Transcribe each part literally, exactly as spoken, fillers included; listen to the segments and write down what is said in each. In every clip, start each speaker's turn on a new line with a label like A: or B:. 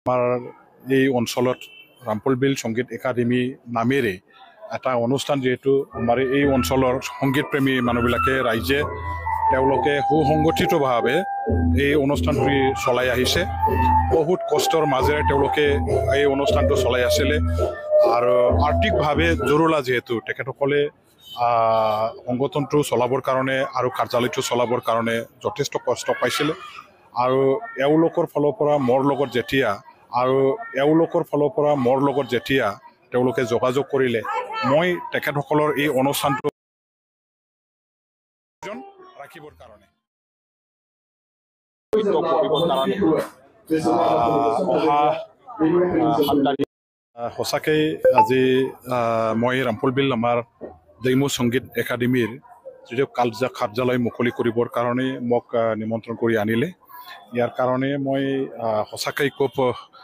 A: আমাৰ এই অঞ্চলত ৰামপুলবিল সংগীত একাডেমি নামেৰে এটা অনুষ্ঠান যেহেতু আমাৰ এই অঞ্চলৰ সংগীত প্ৰেমী মানুহবিলাকে ৰাইজে তেওঁলোকে সুসংগঠিতভাৱে এই অনুষ্ঠানটি চলাই আহিছে। বহুত কষ্টৰ মাজেৰে তেওঁলোকে এই অনুষ্ঠানটো চলাই আছিলে আৰু আৰ্থিকভাৱে জৰুলা যেহেতু তেখেতসকলে সংগঠনটো চলাবৰ কাৰণে আৰু কাৰ্যালয়টো চলাবৰ কাৰণে যথেষ্ট কষ্ট পাইছিলে আৰু এওঁলোকৰ ফালৰ পৰা মোৰ লগত যেতিয়া আৰু এওঁলোকৰ ফালৰ পৰা মোৰ লগত যেতিয়া তেওঁলোকে যোগাযোগ কৰিলে মই তেখেতসকলৰ এই অনুষ্ঠানটো ৰাখিবৰ কাৰণে সঁচাকৈ আজি মই ৰামপুলবিল আমাৰ জৈম সংগীত একাডেমীৰ যিটো কাৰ্য কাৰ্যালয় মুকলি কৰিবৰ কাৰণে মোক নিমন্ত্ৰণ কৰি আনিলে। ইয়াৰ কাৰণে মই সঁচাকৈ খুব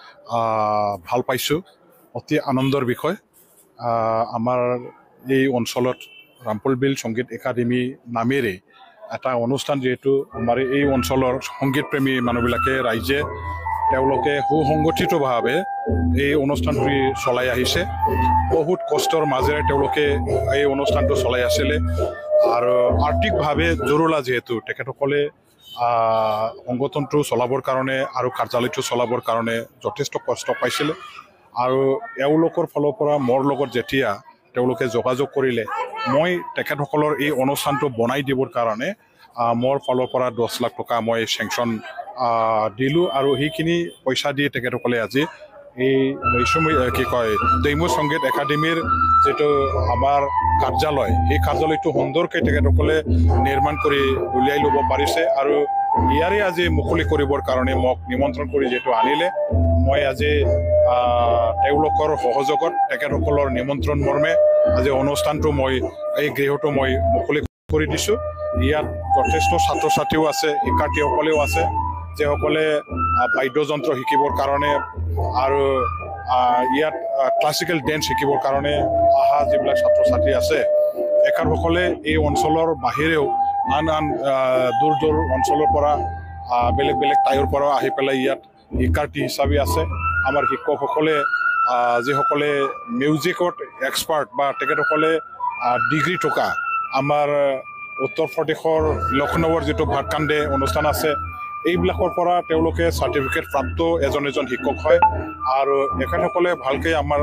A: ভাল পাইছোঁ, অতি আনন্দৰ বিষয়। আমাৰ এই অঞ্চলত ৰামপুলবিল সংগীত একাডেমি নামেৰে এটা অনুষ্ঠান যেহেতু আমাৰ এই অঞ্চলৰ সংগীত প্ৰেমী মানুহবিলাকে ৰাইজে তেওঁলোকে সুসংগঠিতভাৱে এই অনুষ্ঠানটি চলাই আহিছে। বহুত কষ্টৰ মাজেৰে তেওঁলোকে এই অনুষ্ঠানটো চলাই আছিলে আৰু আৰ্থিকভাৱে জৰুলা যেহেতু তেখেতসকলে সংগঠনটো চলাবৰ কাৰণে আৰু কাৰ্যালয়টো চলাবৰ কাৰণে যথেষ্ট কষ্ট পাইছিলে আৰু এওঁলোকৰ ফালৰ পৰা মোৰ লগত যেতিয়া তেওঁলোকে যোগাযোগ কৰিলে মই তেখেতসকলৰ এই অনুষ্ঠানটো বনাই দিবৰ কাৰণে মোৰ ফালৰ পৰা দহ লাখ টকা মই চেংচন দিলোঁ আৰু সেইখিনি পইচা দি তেখেতসকলে আজি এই কি কয় জৈম সংগীত একাডেমীৰ যিটো আমাৰ কাৰ্যালয় সেই কাৰ্যালয়টো সুন্দৰকৈ তেখেতসকলে নিৰ্মাণ কৰি উলিয়াই ল'ব পাৰিছে আৰু ইয়াৰে আজি মুকলি কৰিবৰ কাৰণে মোক নিমন্ত্ৰণ কৰি যিহেতু আনিলে মই আজি তেওঁলোকৰ সহযোগত তেখেতসকলৰ নিমন্ত্ৰণ মৰ্মে আজি অনুষ্ঠানটো মই এই গৃহটো মই মুকলি কৰি দিছোঁ। ইয়াত যথেষ্ট ছাত্ৰ ছাত্ৰীও আছে, শিক্ষাৰ্থীসকলেও আছে যিসকলে বাদ্যযন্ত্ৰ শিকিবৰ কাৰণে আৰু ইয়াত ক্লাছিকেল ডেন্স শিকিবৰ কাৰণে অহা যিবিলাক ছাত্ৰ ছাত্ৰী আছে এখেতসকলে এই অঞ্চলৰ বাহিৰেও আন আন দূৰ দূৰ অঞ্চলৰ পৰা বেলেগ বেলেগ ঠাইৰ পৰা আহি পেলাই ইয়াত শিক্ষাৰ্থী হিচাপে আছে। আমাৰ শিক্ষকসকলে যিসকলে মিউজিকত এক্সপাৰ্ট বা তেখেতসকলে ডিগ্ৰী থকা আমাৰ উত্তৰ প্ৰদেশৰ লক্ষ্ণৌৰ যিটো ভাতকাণ্ডে অনুষ্ঠান আছে এইবিলাকৰ পৰা তেওঁলোকে চাৰ্টিফিকেট প্ৰাপ্ত এজন এজন শিক্ষক হয় আৰু এখেতসকলে ভালকৈ আমাৰ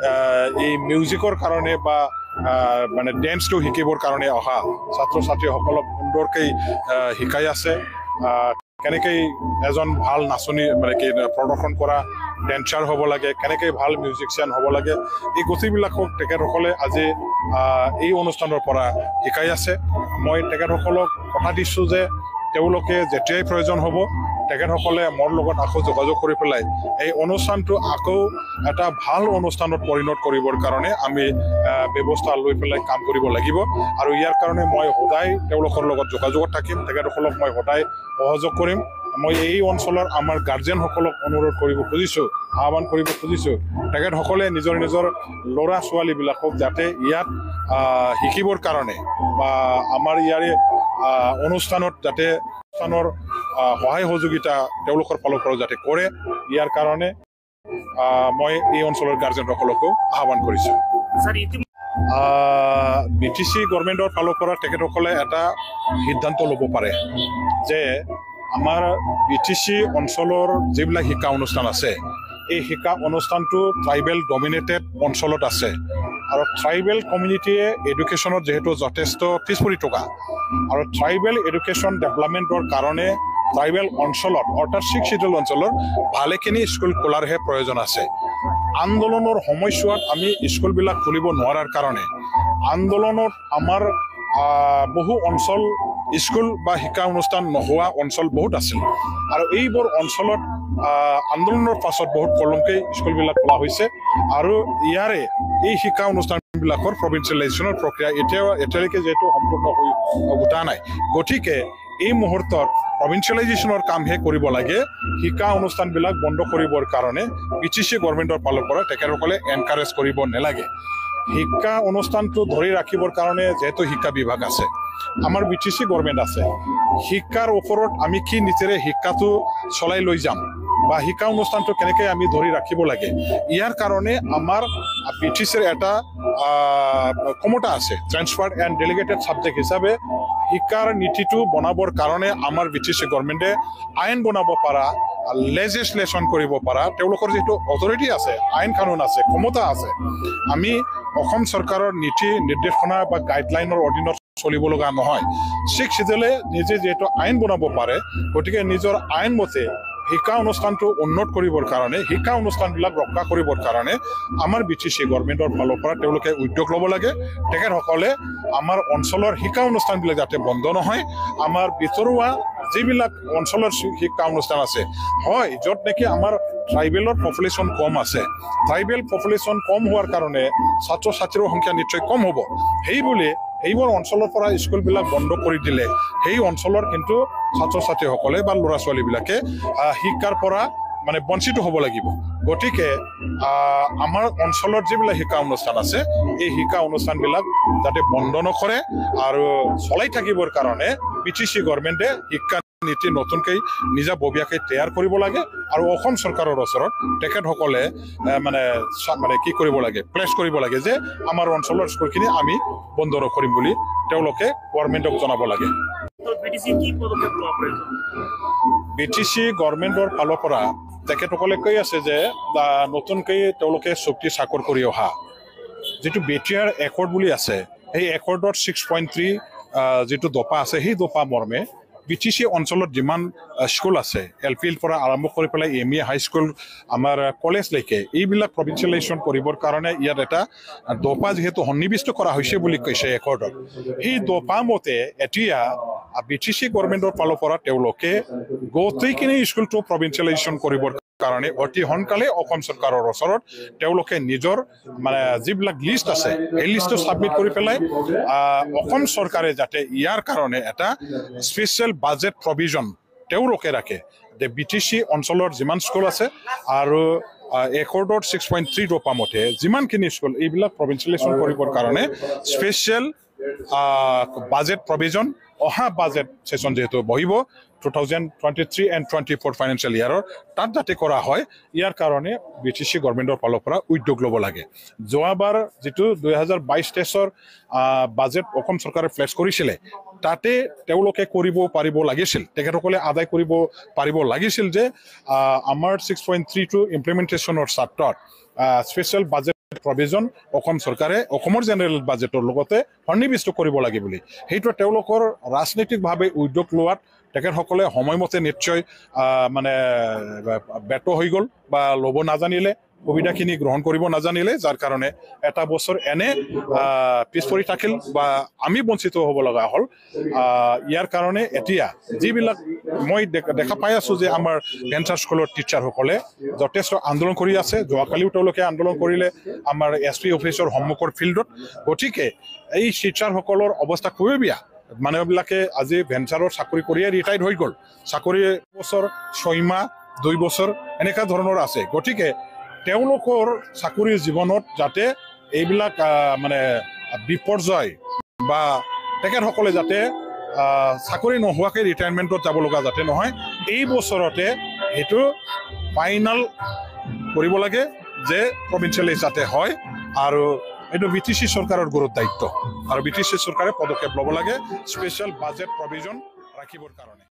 A: এই মিউজিকৰ কাৰণে বা মানে ডেন্সটো শিকিবৰ কাৰণে অহা ছাত্ৰ ছাত্ৰীসকলক সুন্দৰকৈ শিকাই আছে। কেনেকৈ এজন ভাল নাচনী মানে কি প্ৰদৰ্শন কৰা ডেন্সাৰ হ'ব লাগে, কেনেকৈ ভাল মিউজিচিয়ান হ'ব লাগে, এই গোটেইবিলাকক তেখেতসকলে আজি এই অনুষ্ঠানৰ পৰা শিকাই আছে। মই তেখেতসকলক কথা দিছোঁ যে তেওঁলোকে যেতিয়াই প্ৰয়োজন হ'ব তেখেতসকলে মোৰ লগত আকৌ যোগাযোগ কৰি পেলাই এই অনুষ্ঠানটো আকৌ এটা ভাল অনুষ্ঠানত পৰিণত কৰিবৰ কাৰণে আমি ব্যৱস্থা লৈ পেলাই কাম কৰিব লাগিব আৰু ইয়াৰ কাৰণে মই সদায় তেওঁলোকৰ লগত যোগাযোগত থাকিম, তেখেতসকলক মই সদায় সহযোগ কৰিম। মই এই অঞ্চলৰ আমাৰ গাৰ্জেনসকলক অনুৰোধ কৰিব খুজিছোঁ, আহ্বান কৰিব খুজিছোঁ তেখেতসকলে নিজৰ নিজৰ ল'ৰা ছোৱালীবিলাকক যাতে ইয়াত শিকিবৰ কাৰণে বা আমাৰ ইয়াৰে অনুষ্ঠানত যাতে অনুষ্ঠানৰ সহায় সহযোগিতা তেওঁলোকৰ ফালৰ পৰা যাতে কৰে ইয়াৰ কাৰণে মই এই অঞ্চলৰ গাৰ্জেনসকলকো আহ্বান কৰিছোঁ। বি টি চি গভৰ্ণমেণ্টৰ ফালৰ পৰা তেখেতসকলে এটা সিদ্ধান্ত ল'ব পাৰে যে আমাৰ বি টি চি অঞ্চলৰ যিবিলাক শিক্ষা অনুষ্ঠান আছে এই শিক্ষা অনুষ্ঠানটো ট্ৰাইবেল ডমিনেটেড অঞ্চলত আছে আৰু ট্ৰাইবেল কমিউনিটিয়ে এডুকেশ্যনত যিহেতু যথেষ্ট পিছ পৰি থকা আৰু ট্ৰাইবেল এডুকেশ্যন ডেভেলপমেণ্টৰ কাৰণে ট্ৰাইবেল অঞ্চলত অৰ্থাৎ ছিক্স শিডিউল অঞ্চলৰ ভালেখিনি স্কুল খোলাৰহে প্ৰয়োজন আছে। আন্দোলনৰ সময়ছোৱাত আমি স্কুলবিলাক খুলিব নোৱাৰাৰ কাৰণে আন্দোলনত আমাৰ বহু অঞ্চল স্কুল বা শিক্ষা অনুষ্ঠান নোহোৱা অঞ্চল বহুত আছিল আৰু এইবোৰ অঞ্চলত আন্দোলনৰ পাছত বহুত পলমকৈ স্কুলবিলাক খোলা হৈছে আৰু ইয়াৰে এই শিক্ষা অনুষ্ঠানবিলাকৰ প্ৰভিন্সিয়েলাইজেশ্যনৰ প্ৰক্ৰিয়া এতিয়াও এতিয়ালৈকে যিহেতু সম্পূৰ্ণ হৈ উঠা নাই, গতিকে এই মুহূৰ্তত প্ৰভিন্সিয়েলাইজেশ্যনৰ কামহে কৰিব লাগে। শিক্ষা অনুষ্ঠানবিলাক বন্ধ কৰিবৰ কাৰণে বি টি চি গভৰ্ণমেণ্টৰ ফালৰ পৰা তেখেতসকলে এনকাৰেজ কৰিব নালাগে। শিক্ষা অনুষ্ঠানটো ধৰি ৰাখিবৰ কাৰণে যেহেতু শিক্ষা বিভাগ আছে, আমাৰ বি টি চি গভৰ্ণমেণ্ট আছে, শিক্ষাৰ ওপৰত আমি কি নীতিৰে শিক্ষাটো চলাই লৈ যাম বা শিক্ষা অনুষ্ঠানটো কেনেকৈ আমি ধৰি ৰাখিব লাগে ইয়াৰ কাৰণে আমাৰ বিটিচিৰ এটা ক্ষমতা আছে ট্ৰান্সফাৰ্ড এণ্ড ডেলিগেটেড ছাবজেক্ট হিচাপে শিক্ষাৰ নীতিটো বনাবৰ কাৰণে আমাৰ বিটিচি গভৰ্ণমেণ্টে আইন বনাব পৰা লেজিসলেশ্যন কৰিব পৰা তেওঁলোকৰ যিটো অথৰিটি আছে আইন কানুন আছে ক্ষমতা আছে আমি অসম চৰকাৰৰ নীতি নিৰ্দেশনা বা গাইডলাইনৰ অধীনত চলিব লগা নহয় শিখ সিজলে নিজে যেহেতু আইন বনাব পাৰে গতিকে নিজৰ আইন মতে শিক্ষা অনুষ্ঠানটো উন্নত কৰিবৰ কাৰণে শিক্ষা অনুষ্ঠানবিলাক ৰক্ষা কৰিবৰ কাৰণে আমাৰ বিটিচি গভৰ্ণমেণ্টৰ ফালৰ পৰা তেওঁলোকে উদ্যোগ ল'ব লাগে তেখেতসকলে আমাৰ অঞ্চলৰ শিক্ষা অনুষ্ঠানবিলাক যাতে বন্ধ নহয় আমাৰ ভিতৰুৱা যিবিলাক অঞ্চলৰ শিক্ষা অনুষ্ঠান আছে হয় য'ত নেকি আমাৰ ট্ৰাইবেলৰ পপুলেশ্যন কম আছে ট্ৰাইবেল পপুলেশ্যন কম হোৱাৰ কাৰণে ছাত্ৰ ছাত্ৰীৰ সংখ্যা নিশ্চয় কম হ'ব সেইবুলি এইবোৰ অঞ্চলৰ পৰা স্কুলবিলাক বন্ধ কৰি দিলে সেই অঞ্চলৰ কিন্তু ছাত্ৰ ছাত্ৰীসকলে বা ল'ৰা ছোৱালীবিলাকে শিক্ষাৰ পৰা মানে বঞ্চিত হ'ব লাগিব গতিকে আমাৰ অঞ্চলৰ যিবিলাক শিক্ষা অনুষ্ঠান আছে এই শিক্ষা অনুষ্ঠানবিলাক যাতে বন্ধ নকৰে আৰু চলাই থাকিবৰ কাৰণে বিটিচি গভৰ্ণমেণ্টে শিক্ষা নীতি নতুনকৈ নিজা ববীয়াকৈ তৈয়াৰ কৰিব লাগে আৰু অসম চৰকাৰৰ ওচৰত তেখেতসকলে মানে মানে কি কৰিব লাগে প্লেচ কৰিব লাগে যে আমাৰ অঞ্চলৰ স্কুলখিনি আমি বন্ধ নকৰিম বুলি তেওঁলোকে গভৰ্ণমেণ্টক জনাব লাগে বিটিচি গভৰ্ণমেণ্টৰ ফালৰ পৰা তেখেতসকলে কৈ আছে যে নতুনকৈ তেওঁলোকে চুক্তি চাকৰ কৰি অহা যিটো বিটিআৰ একৰ্ড বুলি আছে সেই একৰ্ডত ছিক্স পইণ্ট থ্ৰী যিটো দফা আছে সেই দফা মৰ্মে বিটিচি অঞ্চলত যিমান স্কুল আছে এল পিৰ পৰা আৰম্ভ কৰি পেলাই এম ই হাইস্কুল আমাৰ কলেজলৈকে এইবিলাক প্ৰভিঞ্চিয়েলাইজেশ্যন কৰিবৰ কাৰণে ইয়াত এটা দফা যিহেতু সন্নিৱিষ্ট কৰা হৈছে বুলি কৈছে একৰ্ডত সেই দফা মতে এতিয়া বিটিচি গভৰ্ণমেণ্টৰ ফালৰ পৰা তেওঁলোকে গোটেইখিনি স্কুলটো প্ৰভিঞ্চিয়েলাইজেশ্যন কৰিবৰ কাৰণে অতি সোনকালে অসম চৰকাৰৰ ওচৰত তেওঁলোকে নিজৰ মানে যিবিলাক লিষ্ট আছে এই লিষ্টটো ছাবমিট কৰি পেলাই অসম চৰকাৰে যাতে ইয়াৰ কাৰণে এটা স্পেচিয়েল বাজেট প্ৰভিজন তেওঁলোকে ৰাখে যে বিটিচি অঞ্চলৰ যিমান স্কুল আছে আৰু একৰ্ডৰ ছিক্স পইণ্ট থ্ৰী দফা মতে যিমানখিনি স্কুল এইবিলাক প্ৰভিঞ্চিয়েলাইজেশ্যন কৰিবৰ কাৰণে স্পেচিয়েল বাজেট প্ৰভিজন অহা বাজেট সেশন যেহেতু বহিব two thousand twenty three and twenty four financial ইয়াৰৰ তাত যাতে কৰা হয় ইয়াৰ কাৰণে বিটিচি গভৰ্ণমেণ্টৰ ফালৰ পৰা উদ্যোগ ল'ব লাগে যোৱাবাৰ যিটো দুই হাজাৰ বাইছ তেইছৰ বাজেট অসম চৰকাৰে ফ্লেছ কৰিছিলে তাতে তেওঁলোকে কৰিব পাৰিব লাগিছিল তেখেতসকলে আদায় কৰিব পাৰিব লাগিছিল যে আমাৰ ছিক্স পইণ্ট থ্ৰী টু ইমপ্লিমেণ্টেশ্যনৰ স্বাৰ্থত স্পেচিয়েল বাজেট প্ৰভিজন অসম চৰকাৰে অসমৰ জেনেৰেল বাজেটৰ লগতে সন্নিৱিষ্ট কৰিব লাগে বুলি সেইটো তেওঁলোকৰ ৰাজনৈতিকভাৱে উদ্যোগ লোৱাত তেখেতসকলে সময়মতে নিশ্চয় মানে ব্যৰ্থ হৈ গ'ল বা ল'ব নাজানিলে সুবিধাখিনি গ্ৰহণ কৰিব নাজানিলে যাৰ কাৰণে এটা বছৰ এনে পিছ পৰি থাকিল বা আমি বঞ্চিত হ'ব লগা হ'ল ইয়াৰ কাৰণে এতিয়া যিবিলাক মই দেখা পাই আছোঁ যে আমাৰ ভেঞ্চাৰ স্কুলৰ টিচাৰসকলে যথেষ্ট আন্দোলন কৰি আছে যোৱাকালিও তেওঁলোকে আন্দোলন কৰিলে আমাৰ এছ পি অফিচৰ সন্মুখৰ ফিল্ডত গতিকে এই টিচাৰসকলৰ অৱস্থা খুবেই বেয়া মানুহবিলাকে আজি ভেঞ্চাৰৰ চাকৰি কৰিয়ে ৰিটায়াৰ্ড হৈ গ'ল চাকৰি বছৰ ছয় মাহ দুই বছৰ এনেকুৱা ধৰণৰ আছে গতিকে তেওঁলোকৰ চাকৰিৰ জীৱনত যাতে এইবিলাক মানে বিপৰ্যয় বা তেখেতসকলে যাতে চাকৰি নোহোৱাকৈ ৰিটায়াৰমেণ্টত যাব লগা যাতে নহয় এই বছৰতে সেইটো ফাইনেল কৰিব লাগে যে প্ৰভিঞ্চিয়েলাইজ যাতে হয় আৰু এইটো বিটিচি চৰকাৰৰ গুৰুত্ব দায়িত্ব আৰু বিটিচি চৰকাৰে পদক্ষেপ ল'ব লাগে স্পেচিয়েল বাজেট প্ৰভিজন ৰাখিবৰ কাৰণে